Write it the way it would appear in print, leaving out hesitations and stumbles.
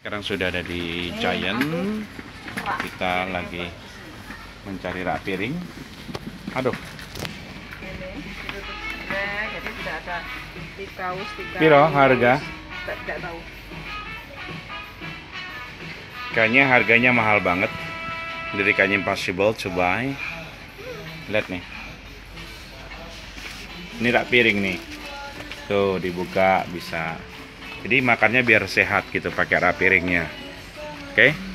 Sekarang sudah ada di Giant. Kita lagi mencari rak piring. Aduh. Jadi tidak ada tikaus. Piro harga? Tidak tahu. Kayaknya harganya mahal banget. Dari kayaknya impossible to buy. Lihat nih. Ini rak piring nih. Tuh dibuka bisa. Jadi makannya biar sehat gitu pakai rak piringnya. Oke?